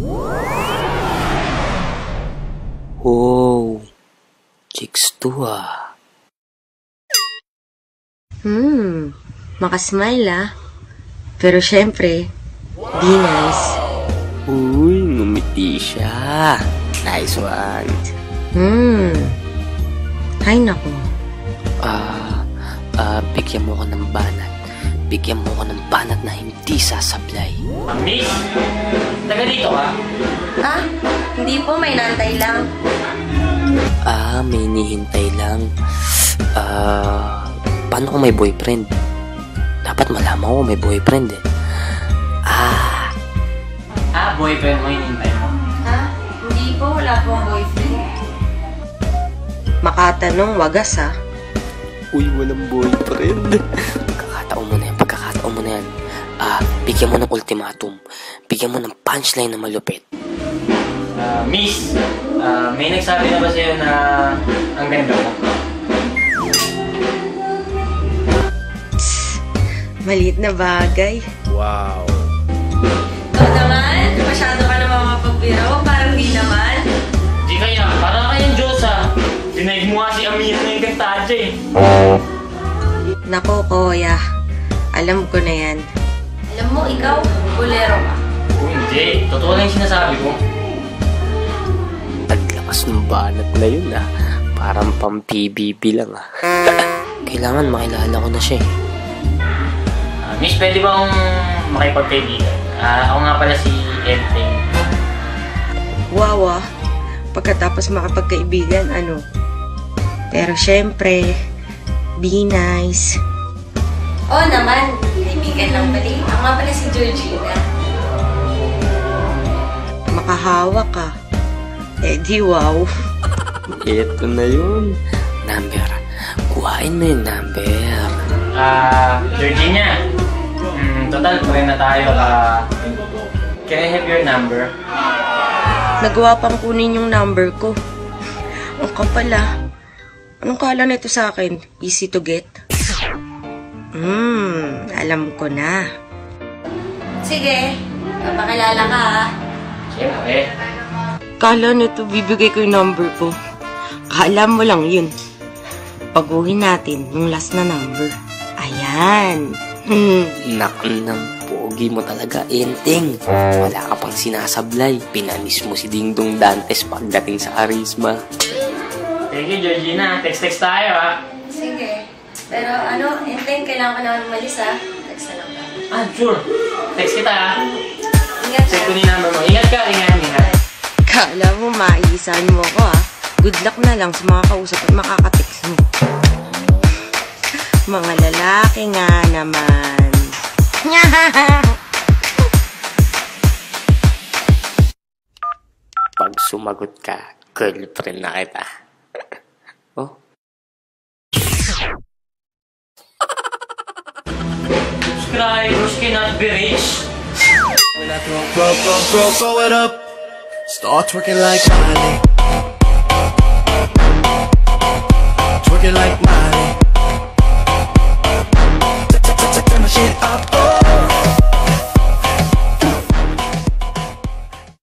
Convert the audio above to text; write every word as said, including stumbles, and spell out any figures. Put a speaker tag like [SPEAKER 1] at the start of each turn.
[SPEAKER 1] Oh, chicks to ah.
[SPEAKER 2] Hmm, makasmile ah. Pero syempre, be nice.
[SPEAKER 1] Uy, ngumiti siya. Nice one.
[SPEAKER 2] Hmm, ay naku.
[SPEAKER 1] Ah, ah, bigyan mo ko ng banat. Bigyan mo ko ng banat na hindi sasablay.
[SPEAKER 3] Miss, taga dito ka?
[SPEAKER 2] Ha? Hindi po, may nantay lang.
[SPEAKER 1] Ah, may nihintay lang. Ah, paano kung may boyfriend? Dapat malaman ko may boyfriend eh. Ah.
[SPEAKER 3] Ah, boyfriend mo hinintay mo?
[SPEAKER 2] Ha? Hindi po, wala pong boyfriend. Makatanong, wagas ha.
[SPEAKER 1] Uy, walang boyfriend. Pagkakataon mo na yan, pagkakataon mo na yan. Ah, bigyan mo ng ultimatum. Bigyan mo ng punchline na malupit.
[SPEAKER 3] Uh, miss, uh, may nagsabi na ba sa'yo na ang ganda mo?
[SPEAKER 2] Maliit na bagay.
[SPEAKER 4] Wow.
[SPEAKER 2] Ikaw naman, masyado ka naman mapagbiro. Parang di naman.
[SPEAKER 3] Di kaya, parang kayang Diyos ah. Dinaig mo nga si Amir na yung kantadya eh.
[SPEAKER 2] Nako, Kuya. Alam ko na yan. Alam mo, ikaw, bolero ka.
[SPEAKER 3] Kung hindi, totoo lang yung sinasabi ko.
[SPEAKER 1] Taglakas ng banat na yun ah. Parang pang-P B B lang ah. Kailangan makilala ko na siya eh.
[SPEAKER 3] Uh, miss, pwede ba akong makipagkaibigan? Uh, ako nga pala si Enteng.
[SPEAKER 2] Wow ah. Pagkatapos makapagkaibigan, ano? Pero syempre, be nice. Oo naman, kaibigan lang pala. Ako nga pala si Georgina. Makahawa ka. Eh di wow.
[SPEAKER 1] Ito na yun. Number. Kuhain mo yung number.
[SPEAKER 3] Ah, uh, Georgina. Hmm, total, pwede na tayo. Uh, can I have your number?
[SPEAKER 2] Nagawa pang kunin yung number ko. Ang kapal ah. Anong kala nito sa akin? Easy to get? Hmm, alam ko na. Sige, papakilala ka ha.
[SPEAKER 3] Siyempre.
[SPEAKER 2] Kala nito bibigay ko yung number ko. Kala mo lang yun. Paguhin natin yung last na number. Ayan. Hmm.
[SPEAKER 1] Nak ng pogi mo talaga, Enteng. Wala ka pang sinasablay. Pinanis mo si Dingdong Dantes pagdating sa karisma.
[SPEAKER 3] Thank you, Georgina. Text-text tayo, ha?
[SPEAKER 2] Sige. Pero ano, Enteng, kailangan ko naman umalis ha. Text na lang ka.
[SPEAKER 3] Ah, sure. Text kita, ha?
[SPEAKER 2] Ingat
[SPEAKER 3] Check
[SPEAKER 2] ka.
[SPEAKER 3] ko ni number mo. Ingat ka, ingat, ingat.
[SPEAKER 2] Kala mo, maiisahan mo ko ha. Good luck na lang sa mga kausap at makaka-text mo. Mga lalaki nga naman.
[SPEAKER 1] Pag sumagot ka, girlfriend na kita. Oh.
[SPEAKER 3] Subscribers cannot be reached.
[SPEAKER 4] Bro, bro, bro, throw it up. Start twerking like Miley. Twerking like Miley.